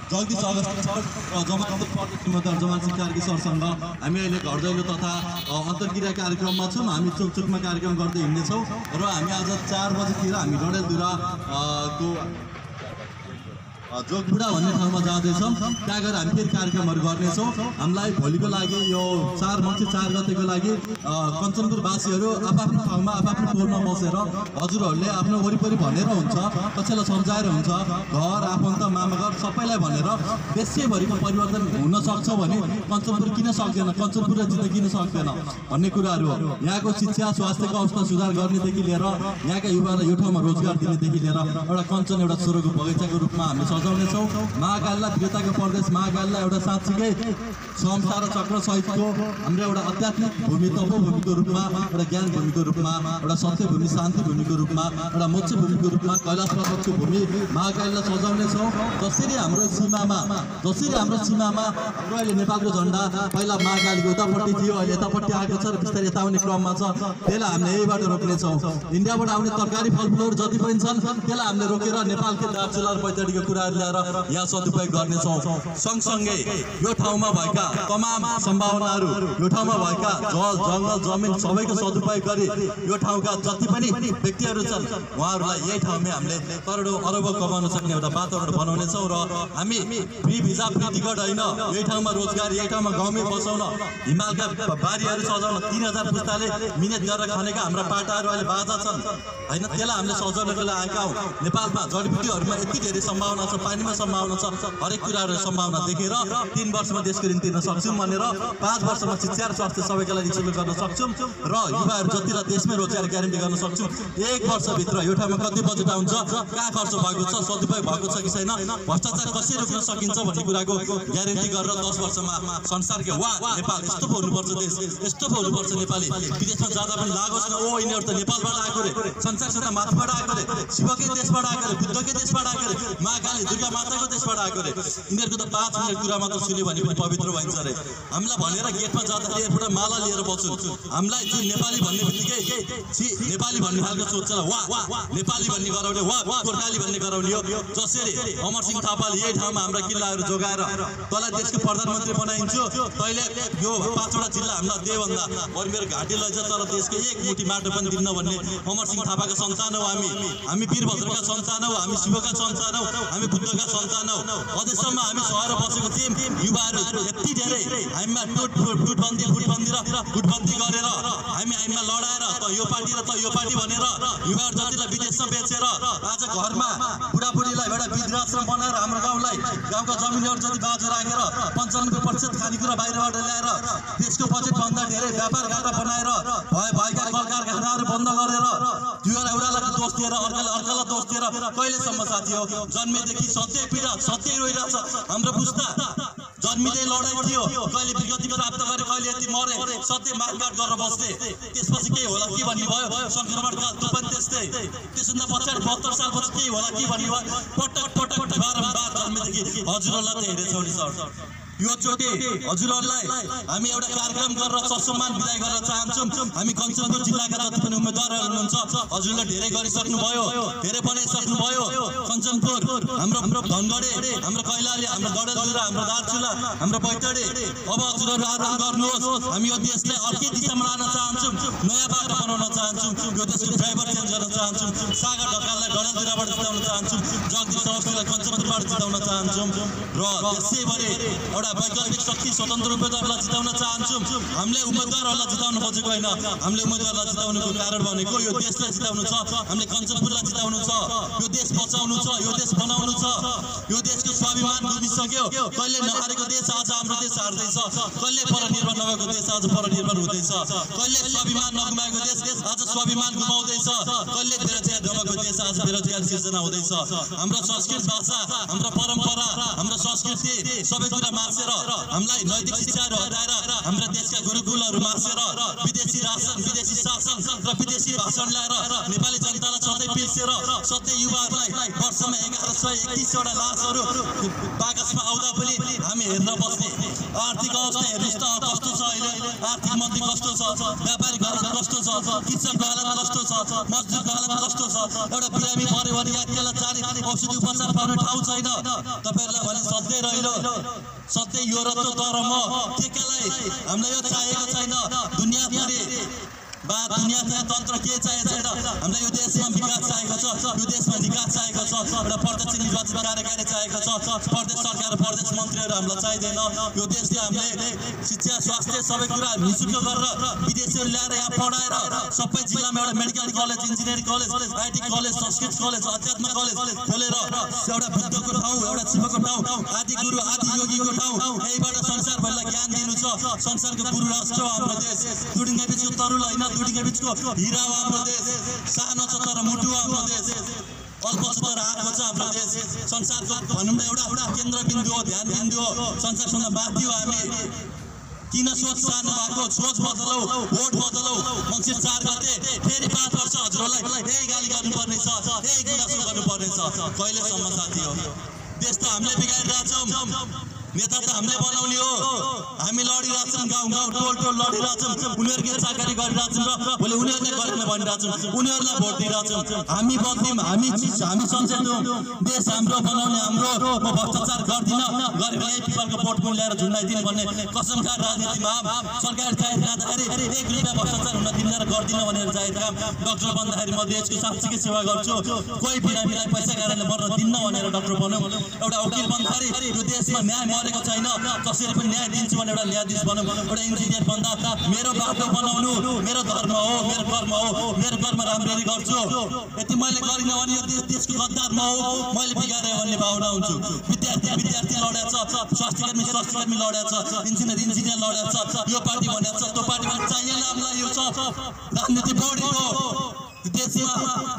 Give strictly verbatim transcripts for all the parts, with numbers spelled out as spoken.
Jagdish Agasti sir र जमानत प्रदेश जिम्मेदार जमान सिंह कार्की सरसँग हामी अहिले घर दैलो तथा अन्तर्क्रिया कार्यक्रममा छौँ। हामी चोकचोकमा कार्यक्रम गर्दै हिँड्नेछौँ र हामी आज चार बजीतिर हामी डडेलधुरा को जोगबुढा भन्ने ठाउँमा जाँदैछौँ। त्यहाँ गएर हामी फेरि कार्यक्रमहरू गर्नेछौँ। हामीलाई भोलिको लागि यो चार मङ्सिर चार गतेको लागि कञ्चनपुरवासीहरू आफ्नो ठाउँमा आफ्नो पोलमा बसेर हजुरहरूले आफ्नो वरिपरि भनेर हुन्छ, कसैलाई सम्झाएर हुन्छ, घर आफन्त मामाघर सबैलाई भनेर देशैभरिको परिवर्तन हुन सक्छ भने कञ्चनपुर किन सक्दैन, कञ्चनपुर जित्न किन सक्दैन भन्ने कुराहरू हो। यहाँको शिक्षा स्वास्थ्यको अवस्था सुधार गर्नेदेखि लिएर यहाँका युवालाई यो ठाउँमा रोजगार दिनेदेखि लिएर एउटा कञ्चन एउटा स्वरको बगैँचाको रूपमा हामीले सजाउनेछौँ। महाकाललाई वीरताको प्रदेश महाकाललाई एउटा साँच्चीकै संस्था र चक्र सहितको हाम्रो एउटा आध्यात्मिक भूमि तपोभूमिको रूपमा, एउटा ज्ञान भूमिको रूपमा, एउटा सत्य भूमि शान्ति भूमिको रूपमा, एउटा मोक्ष भूमिको रूपमा कैलाश पर्वतको भूमि महाकाललाई सजाउनेछौँ। जसरी हाम्रो सीमामा जसरी हाम्रो सीमामा हाम्रो अहिले नेपालको झन्डा पहिला महाकालीको उतापट्टि थियो, अहिले यतापट्टि आएको छ र बिस्तारै यता आउने क्रममा छ। त्यसलाई हामीले यहीबाट रोक्नेछौँ। इन्डियाबाट आउने तरकारी फलफुलहरू जति पनि छन् त्यसलाई हामीले रोकेर नेपालको दार्चुला र पैताडीको कुराहरू ल्याएर यहाँ सदुपयोग गर्नेछौँ। सँगसँगै यो ठाउँमा भएका तमाम सम्भावनाहरू, यो ठाउँमा भएका जल जङ्गल जमिन सबैको सदुपयोग गरी यो ठाउँका जति पनि व्यक्तिहरू छन् उहाँहरूलाई यही ठाउँमा हामीले करोडौँ अरबौँ कमाउन सक्ने एउटा वातावरण बनाउनेछौँ। र हामी फ्री भिजा फ्री टिकट होइन, यही ठाउँमा रोजगार, यही ठाउँमा गाउँमै बसाउन, हिमालका बारीहरू सजाउन, तिन हजार पुस्ताले मिहिनेत गरेर खानेका हाम्रा पाटाहरू अहिले बाजा छन् होइन, त्यसलाई हामीले सजाउनको लागि आएका हौँ। नेपालमा जडीबुटीहरूमा यति धेरै सम्भावना छ, पानीमा सम्भावना छ, हरेक कुराहरू सम्भावना देखेर तीन वर्षमा देशको ऋण तिर्न सक्छौँ भनेर पाँच वर्षमा शिक्षा र स्वास्थ्य सबैका लागि सुरु गर्न सक्छौँ र युवाहरू जतिलाई देशमै रोजगार ग्यारेन्टी गर्न सक्छौँ। एक वर्षभित्र यो ठाउँमा कति बजेट आउँछ, कहाँ खर्च भएको छ, सदुपयोग भएको छ कि छैन, भ्रष्टाचार कसरी रोक्न सकिन्छ भन्ने कुराको ग्यारेन्टी गरेर दस वर्षमा संसारकै वा नेपाल यस्तो पो हुनुपर्छ, देश यस्तो पो हुनुपर्छ, नेपाली विदेशमा जाँदा पनि लागोस् न ओ यिनीहरू त नेपालबाट आएको रे, संसारसित माथिबाट आएको रे, शिवकै देशबाट आएको रे, बुद्धकै देशबाट आएको रे, महाकाली दुर्गा माताको देशबाट आएको रे। यिनीहरूको त पाँच मिनट कुरा मात्र सुन्यो भने पनि पवित्र भइन्छ रे। हामीलाई भनेर गेटमा जाँदाखेरि एउटा माला लिएर बस्छु, हामीलाई जुन नेपाली भन्ने बित्तिकै छि नेपाली भन्ने खालको सोच्छ वा नेपाली भन्ने गराउने, वा गोर्खाली भन्ने गराउने हो। जसरी अमर सिंह थापाले यही ठाउँमा हाम्रा किल्लाहरू जोगाएर तँलाई देशको प्रधानमन्त्री बनाइन्छु, तैँले यो पाँचवटा जिल्ला हामीलाई दे भन्दा बरु मेरो घाँटी लैजा तर देशको एक मुठी माटो पनि दिन्न भन्ने अमर सिंह थापाका सन्तान हो हामी। हामी वीरभद्रका सन्तान हौ, हामी शिवका सन्तान हौ, हामी बुद्धका सन्तान हौ। अझैसम्म हामी सहर बसेको थियौँ, युवाहरू यति धेरै हामीमा टुट टुटबन्दी फुटबन्दी र गुटबन्दी गरेर हामी हामीमा लडाएर त यो पार्टी र त यो पार्टी भनेर युवाहरू जतिलाई विदेशमा बेचेर आज घरमा बुढाबुढीलाई एउटा वृद्धाश्रम बनाएर हाम्रो गाउँलाई गाउँका जमिनहरू जति बाँझो राखेर पन्चानब्बे प्रतिशत खानेकुरा बाहिरबाट ल्याएर देशको बजेटभन्दा धेरै व्यापार घाटा बनाएर भए भएका कल कारखानाहरू बन्द गरेर त्यो एउटालाई दोष दिएर अर्कालाई अर्कालाई दोष दिएर कहिलेसम्म साथी हो। जन्मेदेखि सत्य पीडा सत्य रोइरहेछ हाम्रो पुस्ता, जन्मिँदै लडाइँ थियो, कहिले विगति प्राप्त गरे, कहिले यति मरे, सत्य मारकाट गरेर बस्थे, त्यसपछि केही होला के भन्ने भयो, सङ्क्रमणका त्यो पनि त्यस्तै, त्यसभन्दा पछाडि बहत्तर सालपछि केही होला के भन्ने भयो, पटक पटक बारम्बार जन्मेदेखि हजुरहरूलाई त हेरेछौँ नि सर। यो चोटि हजुरहरूलाई हामी एउटा कार्यक्रम गरेर ससम्मान विदाय गर्न चाहन्छौँ। हामी कञ्चनपुर जिल्लाका जति पनि उम्मेदवारहरू हुनुहुन्छ हजुरले धेरै गरिसक्नुभयो, धेरै बनाइसक्नुभयो। कञ्चनपुर हाम्रो हाम्रो धनगढी, हाम्रो कैलाली, हाम्रो डडेलधुरा, हाम्रो दार्चुला, हाम्रो पैताडी, अब हजुरहरू आराम गर्नुहोस्। हामी यो देशलाई अर्कै दिशामा लान चाहन्छौँ, नयाँ बाटो बनाउन चाहन्छौँ, यो देशको ड्राइभर चेन्ज गर्न चाहन्छौँ, सागर ढकाललाई डडेलधुराबाट जिताउन चाहन्छौँ, जगदीश अवस्थीलाई कञ्चनपुरबाट जिताउन चाहन्छौँ र त्यसैभरि एउटा वैकल्पिक शक्ति स्वतन्त्र उम्मेदवारलाई जिताउन चाहन्छौँ। हामीले उम्मेदवारहरूलाई जिताउन खोजेको होइन, हामीले उम्मेदवारलाई जिताउनुको कारण भनेको यो देशलाई जिताउनु छ, हामीले कञ्चनपुरलाई जिताउनु छ, यो देश बचाउनु छ, यो देश बनाउनु छ। यो देशको स्वाभिमान गुमिसक्यो, कहिले नहारेको देश आज हाम्रो देश हार्दैछ, कहिले परनिर्भर नभएको देश आज परनिर्भर हुँदैछ, कहिले स्वाभिमान नगुमाएको देश आज स्वाभिमान गुमाउँदैछ, कहिले बेरोजगार नभएको देश आज बेरोजगार सिर्जना हुँदैछ। हाम्रो संस्कृत भाषा, हाम्रो परम्परा, हाम्रो संस्कृति सबै कुरा मार्छ मासेर हामीलाई नैतिक शिक्षाहरू हटाएर हाम्रा देशका गुरुकुलहरू मासेर विदेशी राशन विदेशी शासन र विदेशी भाषण ल्याएर नेपाली जनतालाई सधैँ पिल्सेर सधैँ युवाहरूलाई वर्षमा एघार सय एकतिसवटा लासहरू बाकसमा आउँदा पनि हामी हेर्न बस्ने आर्थिक अवस्था हेर्नुहोस् त कस्तो छ अहिले आर्थिक मन्दी कस्तो छ व्यापारिक हालत कस्तो छ किसानको हालत कस्तो छ मजदुरको हालत कस्तो छ एउटा बिरामी पऱ्यो भने या त्यसलाई जाने औषधि उपचार पाउने ठाउँ छैन तपाईँहरूलाई भने सधैँ रहिलो सधैँ यो रत्तो तर म ठेकालाई हामीलाई यो चाहिएको छैन दुनियाँभरि बा दुनियाँको तन्त्र के चाहिएको छैन हामीलाई यो देशमा विकास चाहिएको छ यो देशमा विकास चाहिएको छ एउटा प्रत्यक्ष निर्वाचित कार्यकारी चाहिएको छ प्रदेश सरकार प्रदेश मन्त्रीहरू हामीलाई चाहिँदैन यो देशले हामीले शिक्षा स्वास्थ्य सबै कुरा निःशुल्क गरेर विदेशीहरू ल्याएर यहाँ पढाएर सबै जिल्लामा एउटा medical college engineering college IT college Sanskrit college अध्यात्म कलेज खोलेर एउटा बुद्धको ठाउँ एउटा शिवको ठाउँ आदि गुरु आदि योगीको ठाउँ यहीबाट संसारभरिलाई ज्ञान दिनु छ संसारको गुरु राष्ट्र हो हाम्रो देश दुडिङ्गा बिचको तरुल होइन दुडिङ्गा बिचको हिरा हो हाम्रो देश सानो छ तर मुटु हो हाम्रो देश अल्प छ तर आँखो छ हाम्रो देश संसारको भनौँ न एउटा एउटा केन्द्रबिन्दु हो ध्यान बिन्दु हो संसारसँग माथि हो हामी किन सोच सार्नु भएको सोच बदलौ भोट बदलौ मङ्सिर चार गते फेरि पाँच वर्ष हजुरहरूलाई यही गाली गर्नुपर्ने छ यही गुनासो गर्नुपर्ने छ कहिलेसम्म साथी हो देश त हामीले बिगारिरहेछौँ नेता त हामीले बनाउने हो हामी लडिरहेछौँ गाउँ गाउँ टोल टोल लडिरहेछौँ उनीहरूले चाकरी गरिरहेछौँ र भोलि उनीहरूले गरेन भनिरहेछौँ उनीहरूलाई भोट दिइरहेछौँ हामी बदलिम हामी हामी सचेत हौँ देश हाम्रो बनाउने हाम्रो म भ्रष्टाचार गर्दिनँ गरेर यही पिपलको भोट पनि ल्याएर झुन्डाइदिनु भन्ने कसमका राजनीतिमा सरकार जाहेर जाँदाखेरि एक रुपियाँ भ्रष्टाचार हुन दिँदैन गर्दिनँ भनेर जाहेर काम डक्टर बन्दाखेरि म देशको साँच्चीकै सेवा गर्छु कोही बिरामीलाई पैसा कारणले मर्न दिन्न भनेर डक्टर बनौँ एउटा वकिल बन्दाखेरि यो देशमा न्याय मरेको छैन कसरी पनि न्याय दिन्छु भने एउटा न्यायाधीश भनौँ एउटा इन्जिनियर बन्दा मेरो बाटो बनाउनु मेरो धर्म हो मेरो कर्म हो मेरो कर्म राम्ररी गर्छु यति मैले गरिनँ भने यो देश देशको गद्दार म हो मैले बिगारेँ भन्ने भावना हुन्छु विद्यार्थी विद्यार्थी लडेको छ स्वास्थ्यकर्मी स्वास्थ्यकर्मी लडेको छ इन्जिनियर इन्जिनियर लडेको छ यो पार्टी भनेको छ त्यो पार्टी भने चाहिएन हामीलाई यो छ राजनीति बढेको देशमा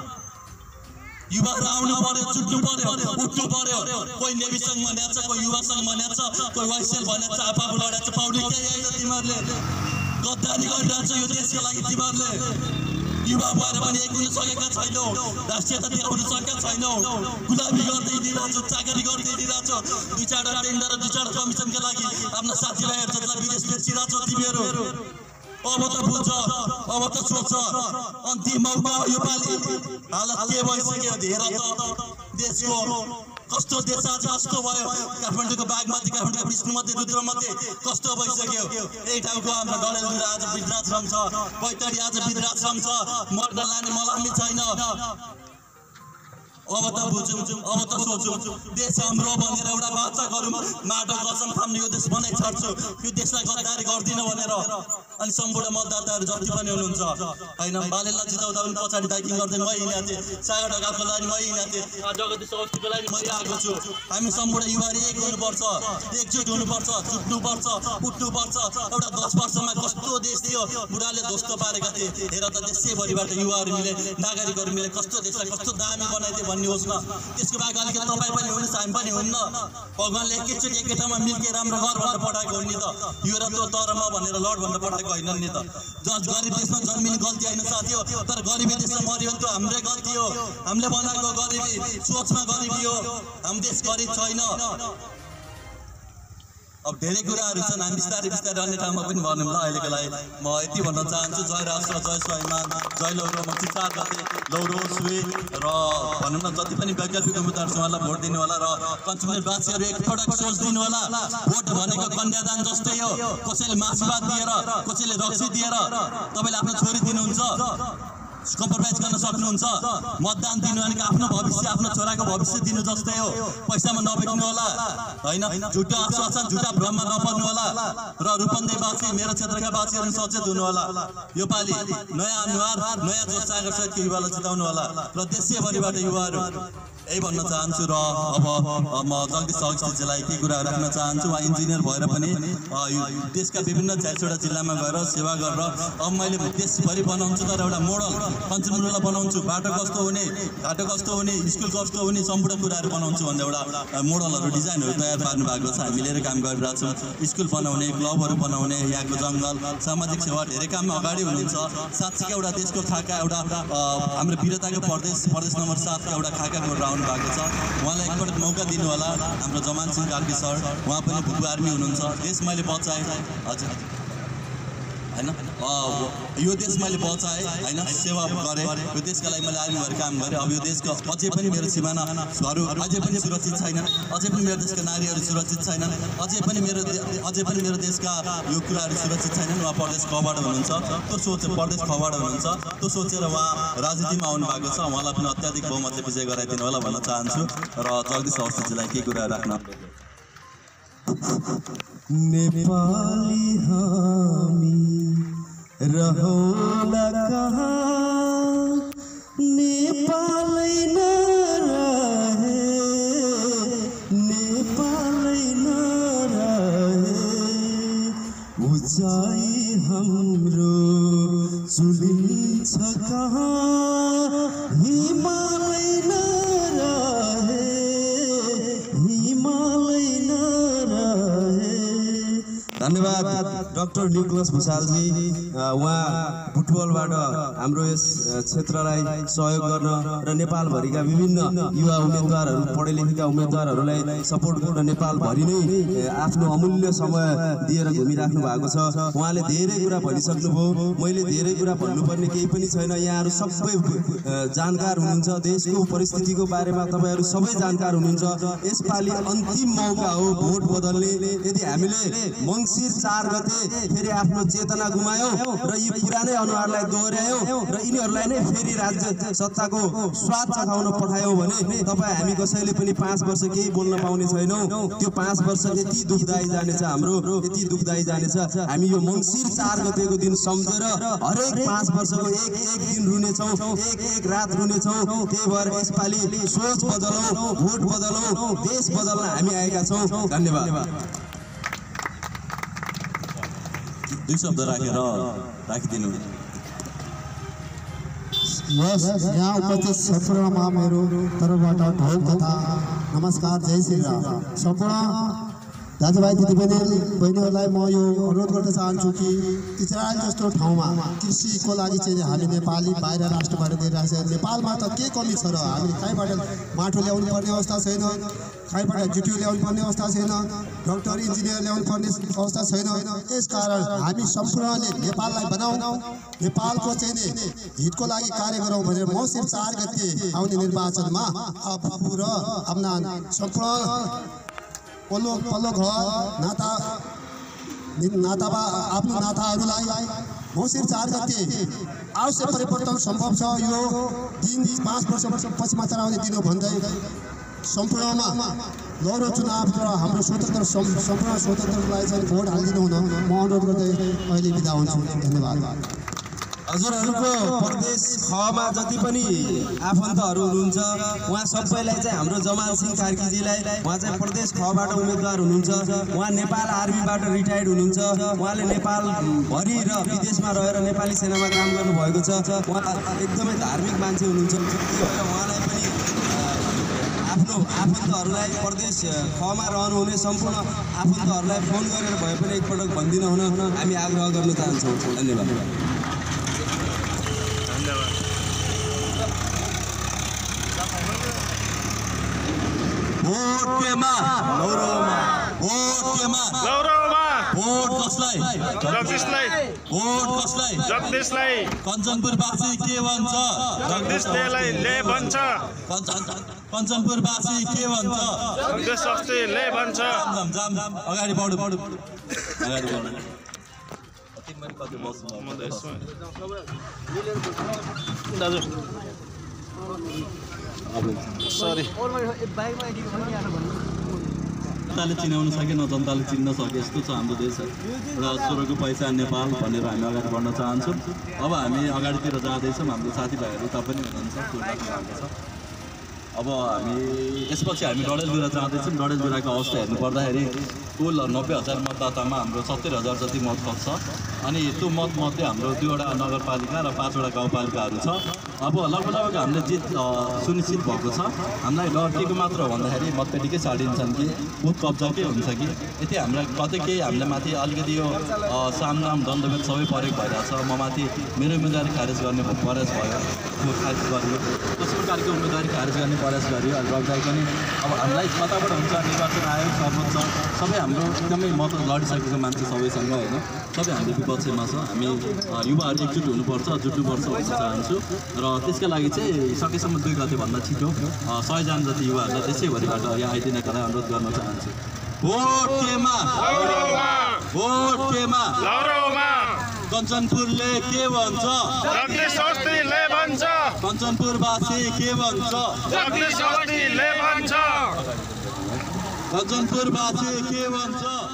युवाहरू आउनु पर्यो छुट्नु पर्यो उठ्नु पर्यो कोही नेभी सङ्घ भनेको छ कोही युवा सङ्घ भनेको छ कोही वाइसेल भनेको छ आफू लडेको छ पाउडे केही होइन तिमीहरूले गद्दारी गरिरहेको छ यो देशको लागि तिमीहरूले युवा भएर पनि एक हुन सकेका छैनौ राष्ट्रियता देखाउन सकेका छैनौ गुलामी गर्दै दिइरहेछौ चाकरी गर्दै दिइरहेछौ दुई चारवटा टेन्डर दुई चारवटा कमिसनका लागि आफ्ना साथीभाइहरू जसलाई विदेश बेचिरहेछौ तिमीहरू अब त बुझ अब त सोच अन्तिम मौका हो यो पालि हालत के भइसक्यो धेरै त देशको कस्तो देश आज कस्तो भयो काठमाडौँको बागमती काठमाडौँको विष्णुमती रुद्रमती कस्तो भइसक्यो यही ठाउँको हाम्रो डडेलधुरा आज वृद्धाश्रम छ पैतडी आज वृद्धाश्रम छ मर्न लाने मलामी छैन अब त बुझौँ अब त सोचौँ देश हाम्रो भनेर एउटा बाचा गरौँ माटो कसम थाम्ने यो देश बनाइ छाड्छु यो देशलाई गद्दारी गर्दिन भनेर अनि सम्पूर्ण मतदाताहरू जति पनि हुनुहुन्छ होइन बालेलाई जिताउँदा पनि पछाडि बाइकिङ गर्दै मै हिँडेको थिएँ सागर ढकालको लागि मै हिँडेको थिएँ जगदीश अवस्थीको लागि मै आएको छु हामी सम्पूर्ण युवाहरू एक हुनुपर्छ एकजुट हुनुपर्छ छुट्नुपर्छ उठ्नुपर्छ एउटा दस वर्षमा कस्तो देश थियो बुढाले ध्वस्त पारेका थिए हेर त देशैभरिबाट युवाहरू मिले नागरिकहरू मिले कस्तो देशलाई कस्तो दामी बनाइदिए भन्नुहोस् न त्यसको बाहेक अलिकति तपाईँ पनि हुनुहोस् हामी पनि हुन्न भगवान्ले एकैचोटि एकै ठाउँमा मिल्के राम्रो घर भनेर पठाएको हो नि त यो र त्यो तर म भनेर लड भनेर पठाएको होइन नि त जज गरिब देशमा जन्मिने गल्ती होइन साथी हो तर गरिबी देशमा मऱ्यो भने त हाम्रै गल्ती हो हामीले बनाएको गरिबी सोचमा गरिबी हो हाम्रो देश गरिब छैन अब धेरै कुराहरू छन् हामी बिस्तारै बिस्तारै अन्य ठाउँमा पनि भनौँ ल अहिलेको लागि म यति भन्न चाहन्छु जय राष्ट्र जय स्वाभिमान जय लौरो म चार गते लौरो सुवे र भनौँ न जति पनि वैकल्पिक उम्मेदवार छ उहाँलाई भोट दिनु होला र कञ्चनपुरवासीहरू एकपटक सोच दिनु होला भोट भनेको कन्यादान जस्तै हो कसैले मासुभात दिएर कसैले रक्सी दिएर तपाईँले आफ्नो छोरी दिनुहुन्छ कम्प्रोमाइज गर्न सक्नुहुन्छ मतदान दिनु भनेको आफ्नो भविष्य आफ्नो छोराको भविष्य दिनु जस्तै हो पैसामा नबेच्नु होला होइन झुटा आश्वासन झुटा भ्रममा नपर्नु होला र रूपन्देहीवासी मेरो क्षेत्रका वासीहरू सचेत हुनु होला यो पालि नयाँ अनुहार नयाँ जोस जागर सहितको युवालाई जिताउनु होला र देशैभरिबाट युवाहरू यही भन्न चाहन्छु र अब म जगदीश अवस्थीजीलाई केही कुरा राख्न चाहन्छु उहाँ इन्जिनियर भएर पनि देशका विभिन्न चालिसवटा जिल्लामा गएर सेवा गरेर अब मैले देशभरि बनाउँछु तर एउटा मोडल कञ्चनपुरलाई बनाउँछु, बाटो कस्तो हुने, घाटो कस्तो हुने, स्कुल कस्तो हुने, सम्पूर्ण कुराहरू बनाउँछु भन्ने एउटा मोडलहरू डिजाइनहरू तयार पार्नु भएको छ। हामी लिएर काम गरिरहेको छौँ। स्कुल बनाउने, क्लबहरू बनाउने, यहाँको जङ्गल, सामाजिक सेवा धेरै काममा अगाडि हुनुहुन्छ। साँच्चीकै एउटा देशको खाका, एउटा हाम्रो वीरताको प्रदेश प्रदेश नम्बर सातका एउटा खाका गरेर आउनु भएको छ। उहाँलाई एकपल्ट मौका दिनु होला। हाम्रो जमान सिंह कार्की सर, उहाँ पनि भुपु आर्मी हुनुहुन्छ। देश मैले बचाएँ हजुर हैन, यो देश मैले बचाएँ हैन, सेवा गरेँ, यो देशका लागि मैले आर्मी भएर काम गरेँ। अब यो देशको अझै पनि मेरो सिमानाहरू अझै पनि सुरक्षित छैनन्, अझै पनि मेरो देशका नारीहरू सुरक्षित छैनन्, अझै पनि मेरो अझै पनि मेरो देशका यो कुराहरू सुरक्षित छैनन्। उहाँ प्रदेश खबाट हुनुहुन्छ, त्यो सोच प्रदेश खबाट हुनुहुन्छ, त्यो सोचेर उहाँ राजनीतिमा आउनु भएको छ। उहाँलाई पनि अत्याधिक बहुमतले विजय गराइदिनु होला भन्न चाहन्छु। र जगदीश अवस्थीजीलाई केही कुरा राख्न। नेपाली हामी रहोला कहाँ, नेपालै नरहे, नेपालै नरहे, उचाइ हाम्रो चुलिन्छ कहाँ, हिमालै नरहे, हिमालै नरहे। धन्यवाद डाक्टर निकोलस भुषालजी। उहाँ फुटबलबाट हाम्रो यस क्षेत्रलाई सहयोग गर्न र नेपालभरिका विभिन्न युवा उम्मेदवारहरू, पढे लेखेका उम्मेदवारहरूलाई सपोर्ट गर्न नेपालभरि नै आफ्नो अमूल्य समय दिएर घुमिराख्नु भएको छ। उहाँले धेरै कुरा भनिसक्नुभयो, मैले धेरै कुरा भन्नुपर्ने केही पनि छैन। यहाँहरू सबै जानकार हुनुहुन्छ, देशको परिस्थितिको बारेमा तपाईँहरू सबै जानकार हुनुहुन्छ। यसपालि अन्तिम मौका हो भोट बदल्ने। यदि हामीले मङ्सिर चार गते फेरि आफ्नो चेतना गुमायौँ र यी पुरानै अनुहारलाई दोहोऱ्यायौँ र यिनीहरूलाई नै फेरि राज्य सत्ताको स्वाद चखाउन पठायौँ भने तपाईँ हामी कसैले पनि पाँच वर्ष केही बोल्न पाउने छैनौँ। त्यो पाँच वर्ष यति दुःखदायी जानेछ, हाम्रो यति दुःखदायी जानेछ। हामी यो मङ्सिर चार गतेको दिन सम्झेर हरेक पाँच वर्षको एक एक दिन रुनेछौँ, एक एक रात रुनेछौँ। त्यही भएर यसपालि सोच बदलौँ, भोट बदलौँ, देश बदल्न हामी आएका छौँ। धन्यवाद। दुई शब्द राखेर राखिदिनु। यहाँ उपस्थित सम्पूर्णमा मेरो तर्फबाट ढोल तथा नमस्कार, जय श्री राम। सम्पूर्ण दाजुभाइ दिदीबहिनी बहिनीहरूलाई म यो अनुरोध गर्न चाहन्छु कि इजरायल जस्तो ठाउँमा कृषिको लागि चाहिँ हामी नेपाली बाहिर राष्ट्रबाट दिइरहेको छ। नेपालमा त के कमी छ र? हामीले कहीँबाट माटो ल्याउनु पर्ने अवस्था छैन, कहीँबाट जिटिओ ल्याउनु पर्ने अवस्था छैन, डक्टर इन्जिनियर ल्याउनु पर्ने अवस्था छैन। यसकारण हामी सम्पूर्णले नेपाललाई बनाऊ, नेपालको चाहिँ नि हितको लागि कार्य गरौँ भनेर मङ्सिर चार गते आउने निर्वाचनमा आफू र आफ्ना सम्पूर्ण पल्लो पल्लो घर नाता नाताबा आफ्नो नाताहरूलाई मङ्सिर चार गते अवश्य परिवर्तन सम्भव छ। यो दिन पाँच वर्ष पछि मात्र आउने दिन हो भन्दै सम्पूर्णमा लौरो चुनाव र हाम्रो स्वतन्त्र सम्पूर्ण स्वतन्त्रलाई चाहिँ भोट हालिदिनु हुन म अनुरोध गर्दै अहिले बिदा हुन्छु। धन्यवाद। हजुरहरूको प्रदेश खमा जति पनि आफन्तहरू हुनुहुन्छ उहाँ सबैलाई चाहिँ हाम्रो जमान सिंह कार्कीजीलाई, उहाँ चाहिँ प्रदेश खबाट उम्मेदवार हुनुहुन्छ। उहाँ नेपाल आर्मीबाट रिटायर्ड हुनुहुन्छ। उहाँले नेपालभरि र विदेशमा रहेर नेपाली सेनामा काम गर्नुभएको छ। उहाँ एकदमै धार्मिक मान्छे हुनुहुन्छ। उहाँलाई पनि आफ्नो आफन्तहरूलाई, प्रदेश खमा रहनुहुने सम्पूर्ण आफन्तहरूलाई फोन गरेर भए पनि एकपटक भनिदिन हुन हामी आग्रह गर्न चाहन्छौँ। धन्यवाद। भोट केमा? लौरोमा। भोट केमा? लौरोमा। भोट कसलाई? जगदीशलाई। भोट कसलाई? जगदीशलाई। कञ्चनपुरवासी के भन्छ? जगदीशले ले भन्छ। कञ्चनपुरवासी के भन्छ? जगदीश अवस्थीले भन्छ। जाम जाम अगाडि बढ्नु बढ्नु अगाडि बढ्नु। दाजु सरी जनताले चिनाउन सके न जनताले चिन्न सके यस्तो छ हाम्रो देश। एउटा सुरको पैसा नेपाल भनेर हामी अगाडि बढ्न चाहन्छौँ। अब हामी अगाडितिर जाँदैछौँ। हाम्रो साथीभाइहरू तपाईँ पनि हुनुहुन्छ, अब हामी यसपछि हामी डडेलधुरा जाँदैछौँ। डडेलधुराको अवस्था हेर्नु पर्दाखेरि कुल नब्बे हजार मतदातामा हाम्रो सत्तरी हजार जति मत पर्छ अनि त्यो मतमध्ये हाम्रो दुईवटा नगरपालिका र पाँचवटा गाउँपालिकाहरू छ। अब लगभग लगभग हामीले जित सुनिश्चित भएको छ। हामीलाई डर के को मात्र हो भन्दाखेरि मतपेटिकै छाडिन्छन् कि बुथ कब्जाकै हुन्छ कि यति हामीलाई कतै केही हामीले माथि अलिकति यो सामनाम दण्डभेद सबै प्रयोग भइरहेछ। म माथि मेरो उम्मेदवारी खारेज गर्ने प्रयास भयो, त्यो खारेज गरियो, दोस्रो प्रकारको उम्मेदवारी खारेज गर्ने प्रयास गरियो। रग्दाई पनि अब हामीलाई कताबाट हुन्छ निर्वाचन आयोग सर्वोच्च सबै हाम्रो एकदमै मत लडिसकेको मान्छे सबैसँग होइन, सबै हामी विपक्षमा छ। हामी युवाहरू एकजुट हुनुपर्छ, जुट्नुपर्छ भन्न चाहन्छु र त्यसका लागि चाहिँ सकेसम्म दुई गतेभन्दा छिटो सयजना जति युवाहरूलाई त्यसैभरिबाट यहाँ आइदिनका लागि अनुरोध गर्न चाहन्छु। भोट केमा? भोट केमा? कञ्चनपुरले के भन्छ? जगदीश शास्त्रीले भन्छ। कञ्चनपुरवासी के भन्छ? जगदीश शास्त्रीले भन्छ। कञ्चनपुरवासी के भन्छ?